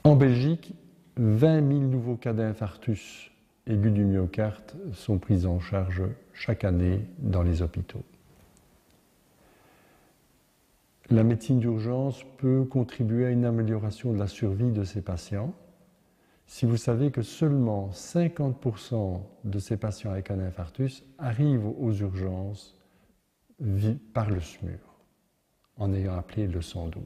En Belgique, 20 000 nouveaux cas d'infarctus aigus du myocarde sont pris en charge chaque année dans les hôpitaux. La médecine d'urgence peut contribuer à une amélioration de la survie de ces patients. Si vous savez que seulement 50% de ces patients avec un infarctus arrivent aux urgences par le SMUR, en ayant appelé le 112.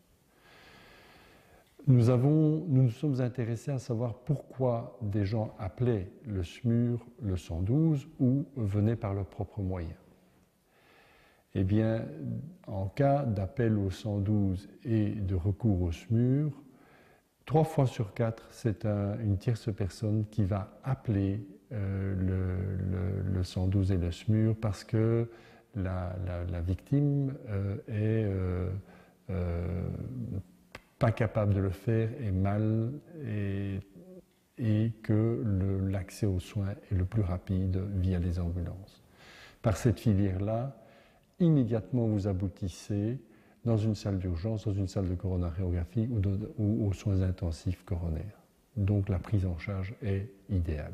Nous nous sommes intéressés à savoir pourquoi des gens appelaient le SMUR, le 112 ou venaient par leurs propres moyens. Eh bien, en cas d'appel au 112 et de recours au SMUR, 3 fois sur 4, c'est une tierce personne qui va appeler le 112 et le SMUR parce que la victime est pas capable de le faire, est mal et que l'accès aux soins est le plus rapide via les ambulances. Par cette filière-là, immédiatement vous aboutissez dans une salle d'urgence, dans une salle de coronariographie ou aux soins intensifs coronaires. Donc la prise en charge est idéale.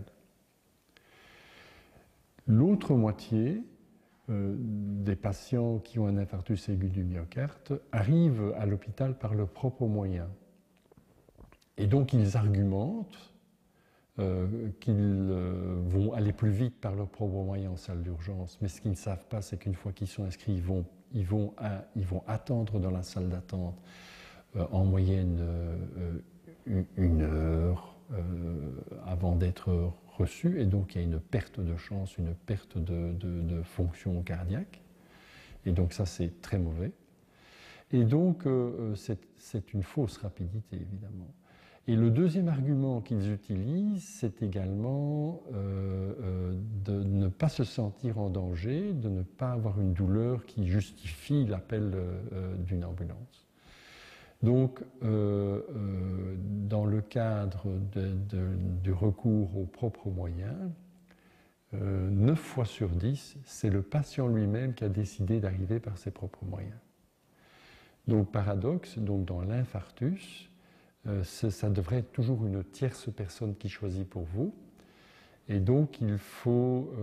L'autre moitié des patients qui ont un infarctus aigu du myocarde arrivent à l'hôpital par leurs propres moyens. Et donc ils argumentent qu'ils vont aller plus vite par leurs propres moyens en salle d'urgence. Mais ce qu'ils ne savent pas, c'est qu'une fois qu'ils sont inscrits, ils vont attendre dans la salle d'attente en moyenne 1 heure avant d'être reçus, et donc il y a une perte de chance, une perte de fonction cardiaque, et donc ça c'est très mauvais. Et donc c'est une fausse rapidité évidemment. Et le deuxième argument qu'ils utilisent, c'est également de ne pas se sentir en danger, de ne pas avoir une douleur qui justifie l'appel d'une ambulance. Donc, dans le cadre du recours aux propres moyens, 9 fois sur 10, c'est le patient lui-même qui a décidé d'arriver par ses propres moyens. Donc, paradoxe, donc dans l'infarctus, ça devrait être toujours une tierce personne qui choisit pour vous. Et donc, il faut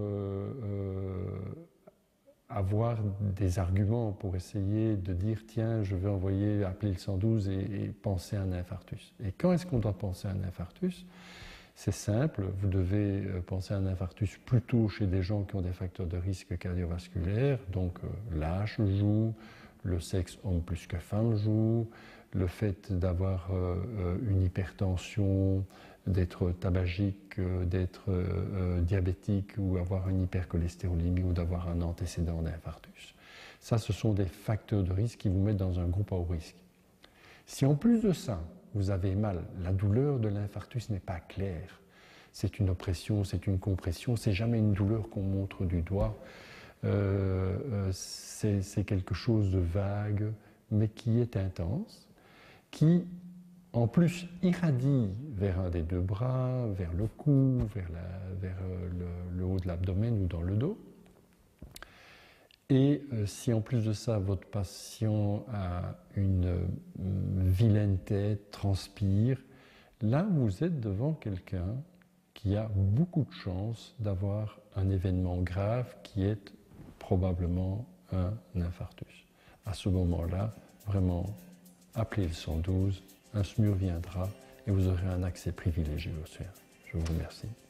avoir des arguments pour essayer de dire tiens, je vais appeler le 112 et penser à un infarctus. Et quand est-ce qu'on doit penser à un infarctus? C'est simple, vous devez penser à un infarctus plutôt chez des gens qui ont des facteurs de risque cardiovasculaires, donc l'âge joue, le sexe homme plus que femme joue, le fait d'avoir une hypertension, d'être tabagique, d'être diabétique ou avoir une hypercholestérolémie ou d'avoir un antécédent d'infarctus. Ça, ce sont des facteurs de risque qui vous mettent dans un groupe à haut risque. Si en plus de ça, vous avez mal, la douleur de l'infarctus n'est pas claire, c'est une oppression, c'est une compression, c'est jamais une douleur qu'on montre du doigt, c'est quelque chose de vague, mais qui est intense, qui en plus irradie vers un des deux bras, vers le cou, vers le haut de l'abdomen ou dans le dos. Et si en plus de ça, votre patient a une vilaine tête, transpire, là vous êtes devant quelqu'un qui a beaucoup de chance d'avoir un événement grave qui est probablement un infarctus. À ce moment-là, vraiment, appelez le 112, un SMUR viendra et vous aurez un accès privilégié aux soins. Je vous remercie.